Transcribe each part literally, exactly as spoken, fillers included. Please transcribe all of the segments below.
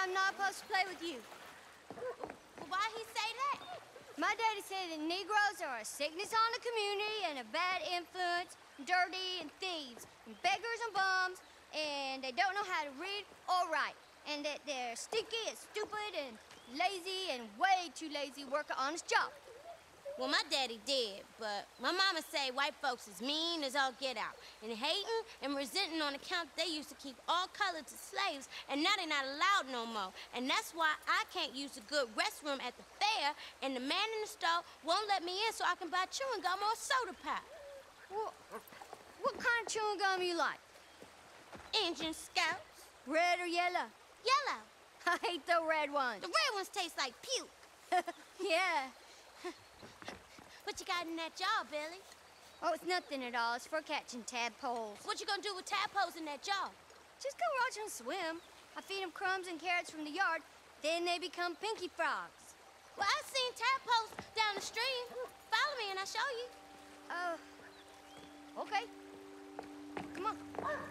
I'm not supposed to play with you. Well, why he say that? My daddy said that Negroes are a sickness on the community and a bad influence, dirty and thieves, and beggars and bums, and they don't know how to read or write, and that they're stinky and stupid and lazy and way too lazy to work an honest job. Well, my daddy did, but my mama say white folks is mean as all get out, and hating and resenting on account they used to keep all colors as slaves, and now they're not allowed no more. And that's why I can't use a good restroom at the fair, and the man in the store won't let me in so I can buy chewing gum or soda pop. What, what kind of chewing gum you like? Injun Scouts. Red or yellow? Yellow. I hate the red ones. The red ones taste like puke. Yeah. What you got in that jar, Billy? Oh, it's nothing at all. It's for catching tadpoles. What you gonna do with tadpoles in that jar? Just go watch them swim. I feed them crumbs and carrots from the yard. Then they become pinky frogs. Well, I've seen tadpoles down the stream. Follow me and I'll show you. Oh, uh, okay. Come on.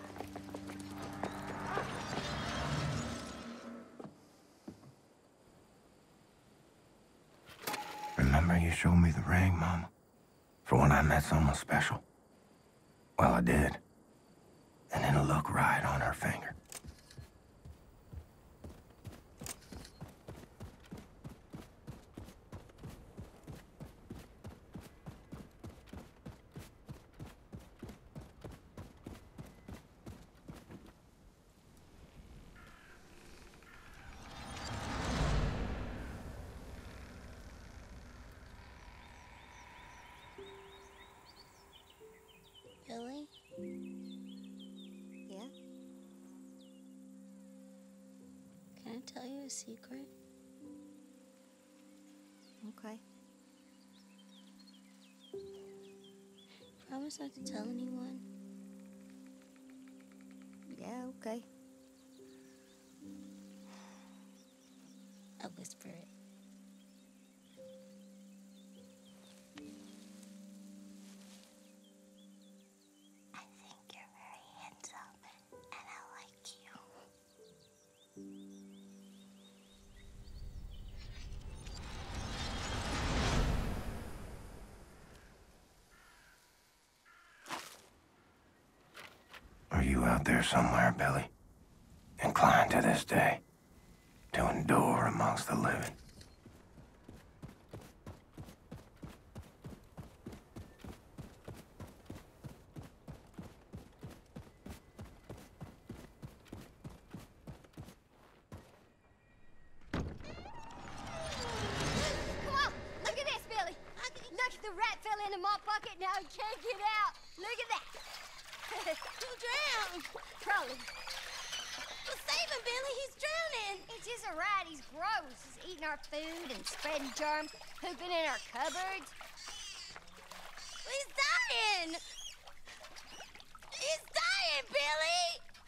Remember you showed me the ring, Mama? For when I met someone special? Well, I did. And it'll look right on her finger. Billy? Yeah? Can I tell you a secret? Okay. Promise not to tell anyone. Yeah, okay. I'll whisper it. Are you out there somewhere, Billy? Inclined to this day to endure amongst the living? Come on! Look at this, Billy! Look, the rat fell into my bucket, now he can't get out! Look at that! He'll drown. Probably. Well, save him, Billy. He's drowning. It's just a rat. He's gross. He's eating our food and spreading germs, pooping in our cupboards. Well, he's dying. He's dying, Billy.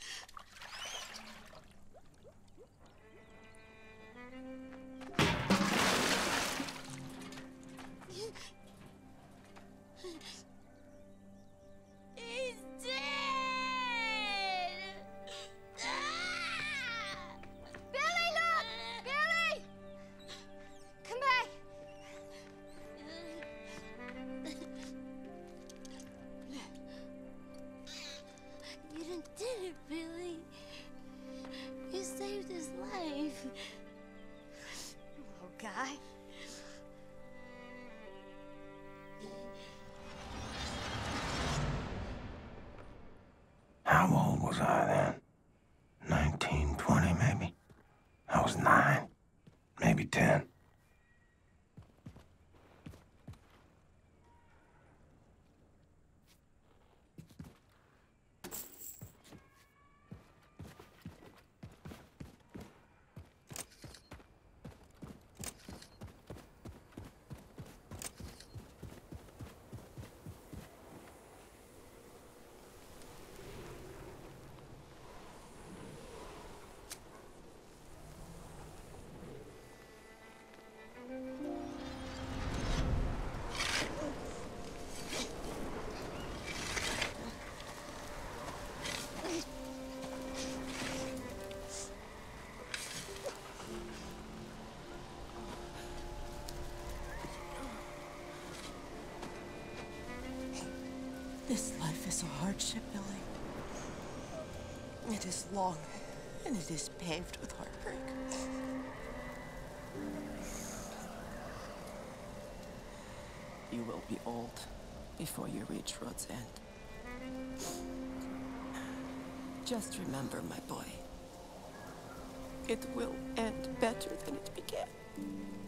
He's dead! Ah! Billy, look! Billy! Come back! You done did it, Billy. You saved his life. Oh, Guy. How old was I then? Nineteen, twenty, maybe? I was nine, maybe ten. a hardship, Billy. It is long, and it is paved with heartbreak. You will be old before you reach road's end. Just remember, my boy, it will end better than it began.